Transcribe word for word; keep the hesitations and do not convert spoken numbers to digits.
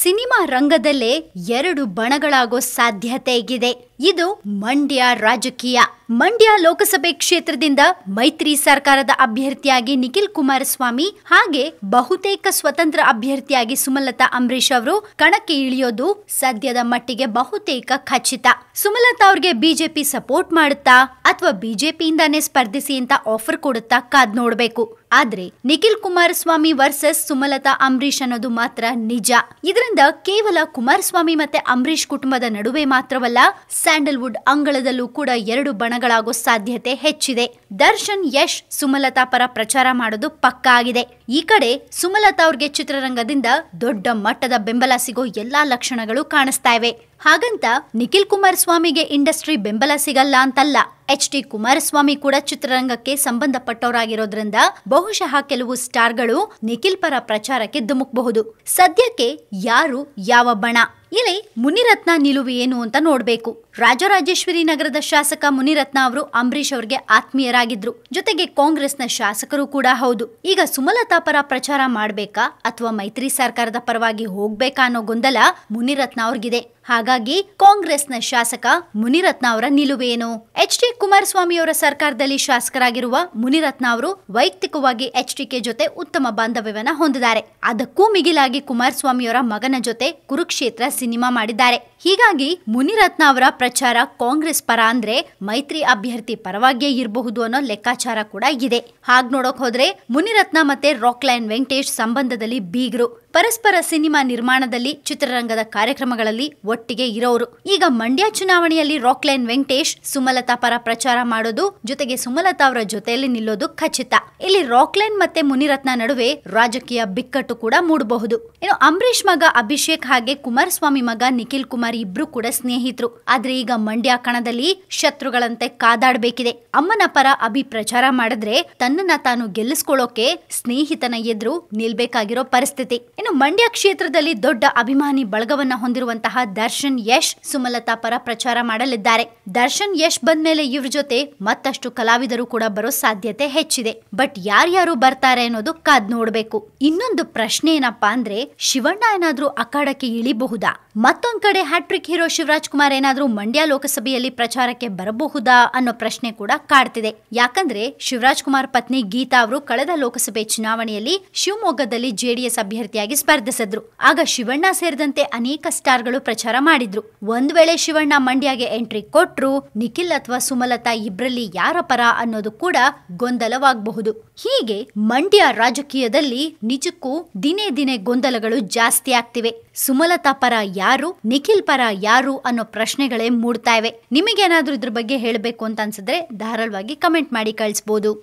Cinema ರಂಗದಲ್ಲೇ ಎರಡು ಬಣಗಳಾಗೋ ಸಾಧ್ಯತೆ ಇದೆ. ಇದು ಮಂಡ್ಯ ರಾಜಕೀಯ. ಮಂಡ್ಯ ಲೋಕಸಭೆ ಕ್ಷೇತ್ರದಿಂದ ಮೈತ್ರಿ ಸರ್ಕಾರದ ಅಭ್ಯರ್ಥಿಯಾಗಿ ನಿಖಿಲ್ ಕುಮಾರಸ್ವಾಮಿ ಹಾಗೆ ಬಹುತೇಕ ಸ್ವತಂತ್ರ ಅಭ್ಯರ್ಥಿಯಾಗಿ ಸುಮಲತಾ ಅಂಬರೀಶ್ ಅವರು ಕಣಕ್ಕೆ ಇಳಿಯೋದು ಸದ್ಯದ ಮಟ್ಟಿಗೆ ಬಹುತೇಕ ಖಚಿತ. ಸುಮಲತಾ ಅವ್ರಿಗೆ ಬಿಜೆಪಿ ಸಪೋರ್ಟ್ ಮಾಡುತ್ತಾ ಅಥವಾ ಬಿಜೆಪಿಯಿಂದಾನೇ ಸ್ಪರ್ಧಿಸಿ ಅಂತ ಆಫರ್ ಕೊಡುತ್ತಾ ಕಾದ್ ನೋಡ್ಬೇಕು. ಆದ್ರೆ ನಿಖಿಲ್ ಕುಮಾರಸ್ವಾಮಿ ವರ್ಸಸ್ ಸುಮಲತಾ ಅಂಬರೀಶ್ ಅನ್ನೋದು ಮಾತ್ರ ನಿಜ. ಇದರಿಂದ ಕೇವಲ ಕುಮಾರಸ್ವಾಮಿ ಮತ್ತೆ ಅಂಬರೀಶ್ ಕುಟುಂಬದ ನಡುವೆ ಮಾತ್ರವಲ್ಲ, ಸ್ಯಾಂಡಲ್ವುಡ್ ಅಂಗಳದಲ್ಲೂ ಕೂಡ ಎರಡು ಬಣಗಳಾಗೋ ಸಾಧ್ಯತೆ ಹೆಚ್ಚಿದೆ. ದರ್ಶನ್ ಯಶ್ ಸುಮಲತಾ ಪರ ಪ್ರಚಾರ ಮಾಡೋದು ಪಕ್ಕಾ ಆಗಿದೆ. ಈ ಕಡೆ ಸುಮಲತಾ ಅವ್ರಿಗೆ ಚಿತ್ರರಂಗದಿಂದ ದೊಡ್ಡ ಮಟ್ಟದ ಬೆಂಬಲ ಸಿಗೋ ಎಲ್ಲಾ ಲಕ್ಷಣಗಳು ಕಾಣಿಸ್ತಾ ಇವೆ. ಹಾಗಂತ ನಿಖಿಲ್ ಕುಮಾರಸ್ವಾಮಿಗೆ ಇಂಡಸ್ಟ್ರಿ ಬೆಂಬಲ ಸಿಗಲ್ಲ ಅಂತಲ್ಲ. ಎಚ್ ಡಿ ಕುಮಾರಸ್ವಾಮಿ ಕೂಡ ಚಿತ್ರರಂಗಕ್ಕೆ ಸಂಬಂಧಪಟ್ಟವರಾಗಿರೋದ್ರಿಂದ ಬಹುಶಃ ಕೆಲವು ಸ್ಟಾರ್ಗಳು ನಿಖಿಲ್ ಪರ ಪ್ರಚಾರಕ್ಕೆ ಧುಮುಕಬಹುದು. ಸದ್ಯಕ್ಕೆ ಯಾರು ಯಾವ ಬಣ, ಇಲ್ಲಿ ಮುನಿರತ್ನ ನಿಲುವು ಏನು ಅಂತ ನೋಡ್ಬೇಕು. ರಾಜರಾಜೇಶ್ವರಿ ನಗರದ ಶಾಸಕ ಮುನಿರತ್ನ ಅವರು ಅಂಬರೀಶ್ ಅವರಿಗೆ ಆತ್ಮೀಯರಾಗಿದ್ರು, ಜೊತೆಗೆ ಕಾಂಗ್ರೆಸ್ನ ಶಾಸಕರು ಕೂಡ ಹೌದು. ಈಗ ಸುಮಲತಾ ಪರ ಪ್ರಚಾರ ಮಾಡ್ಬೇಕಾ ಅಥವಾ ಮೈತ್ರಿ ಸರ್ಕಾರದ ಪರವಾಗಿ ಹೋಗ್ಬೇಕಾ ಅನ್ನೋ ಗೊಂದಲ ಮುನಿರತ್ನ ಅವ್ರಿಗಿದೆ. ಹಾಗಾಗಿ ಕಾಂಗ್ರೆಸ್ನ ಶಾಸಕ ಮುನಿರತ್ನ ಅವರ ನಿಲುವೇನು? ಎಚ್ ಡಿ ಕುಮಾರಸ್ವಾಮಿ ಅವರ ಸರ್ಕಾರದಲ್ಲಿ ಶಾಸಕರಾಗಿರುವ ಮುನಿರತ್ನ ಅವರು ವೈಯಕ್ತಿಕವಾಗಿ ಎಚ್ ಡಿ ಕೆ ಜೊತೆ ಉತ್ತಮ ಬಾಂಧವ್ಯವನ್ನ ಹೊಂದಿದ್ದಾರೆ. ಅದಕ್ಕೂ ಮಿಗಿಲಾಗಿ ಕುಮಾರಸ್ವಾಮಿ ಅವರ ಮಗನ ಜೊತೆ ಕುರುಕ್ಷೇತ್ರ ಸಿನಿಮಾ ಮಾಡಿದ್ದಾರೆ. ಹೀಗಾಗಿ ಮುನಿರತ್ನ ಅವರ ಪ್ರಚಾರ ಕಾಂಗ್ರೆಸ್ ಪರ ಅಂದ್ರೆ ಮೈತ್ರಿ ಅಭ್ಯರ್ಥಿ ಪರವಾಗಿಯೇ ಇರಬಹುದು ಅನ್ನೋ ಲೆಕ್ಕಾಚಾರ ಕೂಡ ಇದೆ. ಹಾಗ್ ನೋಡಕ್ ಹೋದ್ರೆ ಮುನಿರತ್ನ ಮತ್ತೆ ರಾಕ್ಲೈನ್ ವೆಂಕಟೇಶ್ ಸಂಬಂಧದಲ್ಲಿ ಬೀಗರು. ಪರಸ್ಪರ ಸಿನಿಮಾ ನಿರ್ಮಾಣದಲ್ಲಿ, ಚಿತ್ರರಂಗದ ಕಾರ್ಯಕ್ರಮಗಳಲ್ಲಿ ಒಟ್ಟಿಗೆ ಇರೋರು. ಈಗ ಮಂಡ್ಯ ಚುನಾವಣೆಯಲ್ಲಿ ರಾಕ್ಲೈನ್ ವೆಂಕಟೇಶ್ ಸುಮಲತಾ ಪರ ಪ್ರಚಾರ ಮಾಡೋದು, ಜೊತೆಗೆ ಸುಮಲತಾ ಅವರ ಜೊತೆಯಲ್ಲಿ ನಿಲ್ಲೋದು ಖಚಿತ. ಇಲ್ಲಿ ರಾಕ್ಲೈನ್ ಮತ್ತೆ ಮುನಿರತ್ನ ನಡುವೆ ರಾಜಕೀಯ ಬಿಕ್ಕಟ್ಟು ಕೂಡ ಮೂಡಬಹುದು. ಇನ್ನು ಅಂಬರೀಶ್ ಮಗ ಅಭಿಷೇಕ್ ಹಾಗೆ ಕುಮಾರಸ್ವಾಮಿ ಮಗ ನಿಖಿಲ್ ಕುಮಾರ್ ಇಬ್ರು ಕೂಡ ಸ್ನೇಹಿತರು. ಆದ್ರೆ ಈಗ ಮಂಡ್ಯ ಕಣದಲ್ಲಿ ಶತ್ರುಗಳಂತೆ ಕಾದಾಡಬೇಕಿದೆ. ಅಮ್ಮನ ಪರ ಅಭಿ ಪ್ರಚಾರ ಮಾಡಿದ್ರೆ ತನ್ನನ್ನ ತಾನು ಗೆಲ್ಲಿಸ್ಕೊಳ್ಳೋಕೆ ಸ್ನೇಹಿತನ ಎದುರು ನಿಲ್ಬೇಕಾಗಿರೋ ಪರಿಸ್ಥಿತಿ. ಇನ್ನು ಮಂಡ್ಯ ಕ್ಷೇತ್ರದಲ್ಲಿ ದೊಡ್ಡ ಅಭಿಮಾನಿ ಬಳಗವನ್ನ ಹೊಂದಿರುವಂತಹ ದರ್ಶನ್ ಯಶ್ ಸುಮಲತಾ ಪರ ಪ್ರಚಾರ ಮಾಡಲಿದ್ದಾರೆ. ದರ್ಶನ್ ಯಶ್ ಬಂದ್ಮೇಲೆ ಇವ್ರ ಜೊತೆ ಮತ್ತಷ್ಟು ಕಲಾವಿದರು ಕೂಡ ಬರೋ ಸಾಧ್ಯತೆ ಹೆಚ್ಚಿದೆ. ಬಟ್ ಯಾರ್ಯಾರು ಬರ್ತಾರೆ ಅನ್ನೋದು ಕಾದ್ ನೋಡ್ಬೇಕು. ಇನ್ನೊಂದು ಪ್ರಶ್ನೆ ಏನಪ್ಪಾ ಅಂದ್ರೆ, ಶಿವಣ್ಣ ಏನಾದ್ರೂ ಅಖಾಡಕ್ಕೆ ಇಳಿಬಹುದಾ? ಮತ್ತೊಂದ್ ಕಡೆ ಹ್ಯಾಟ್ರಿಕ್ ಹೀರೋ ಶಿವರಾಜ್ ಕುಮಾರ್ ಏನಾದ್ರೂ ಮಂಡ್ಯ ಲೋಕಸಭೆಯಲ್ಲಿ ಪ್ರಚಾರಕ್ಕೆ ಬರಬಹುದಾ ಅನ್ನೋ ಪ್ರಶ್ನೆ ಕೂಡ ಕಾಡ್ತಿದೆ. ಯಾಕಂದ್ರೆ ಶಿವರಾಜ್ ಕುಮಾರ್ ಪತ್ನಿ ಗೀತಾ ಅವರು ಕಳೆದ ಲೋಕಸಭೆ ಚುನಾವಣೆಯಲ್ಲಿ ಶಿವಮೊಗ್ಗದಲ್ಲಿ ಜೆಡಿಎಸ್ ಅಭ್ಯರ್ಥಿಯಾಗಿ ಸ್ಪರ್ಧಿಸಿದ್ರು. ಆಗ ಶಿವಣ್ಣ ಸೇರಿದಂತೆ ಅನೇಕ ಸ್ಟಾರ್ಗಳು ಪ್ರಚಾರ ಮಾಡಿದ್ರು. ಒಂದ್ ವೇಳೆ ಶಿವಣ್ಣ ಮಂಡ್ಯಗೆ ಎಂಟ್ರಿ ಕೊಟ್ರು, ನಿಖಿಲ್ ಅಥವಾ ಸುಮಲತಾ ಇಬ್ರಲ್ಲಿ ಯಾರ ಪರ ಅನ್ನೋದು ಕೂಡ ಗೊಂದಲವಾಗಬಹುದು. ಹೀಗೆ ಮಂಡ್ಯ ರಾಜಕೀಯದಲ್ಲಿ ನಿಜಕ್ಕೂ ದಿನೇ ದಿನೇ ಗೊಂದಲಗಳು ಜಾಸ್ತಿ ಆಗ್ತಿವೆ. ಸುಮಲತಾ ಪರ ಯಾರು, ನಿಖಿಲ್ ಪರ ಯಾರು ಅನ್ನೋ ಪ್ರಶ್ನೆಗಳೇ ಮೂಡ್ತಾ ಇವೆ. ನಿಮಗೇನಾದ್ರೂ ಇದ್ರ ಬಗ್ಗೆ ಹೇಳಬೇಕು ಅಂತ ಅನ್ಸಿದ್ರೆ ಧಾರಾಳವಾಗಿ ಕಮೆಂಟ್ ಮಾಡಿ ಕಳಿಸಬಹುದು.